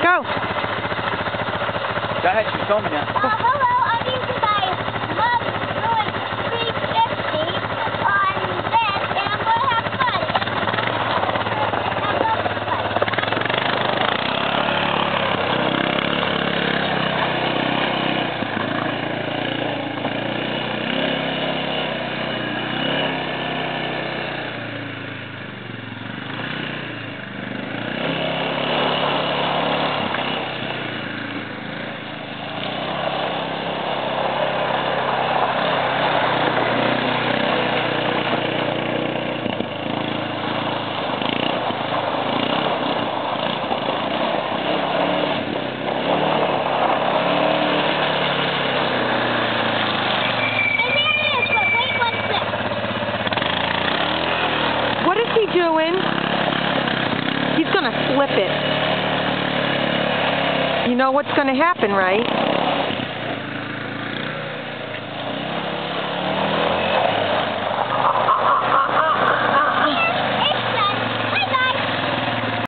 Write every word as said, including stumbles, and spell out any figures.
Go. Go ahead, she's filming now. Uh, hello, I'm into my Mom Ruin three fifty on this, and I'm going to have fun. And I love fun. What is he doing? He's going to flip it. You know what's going to happen, right?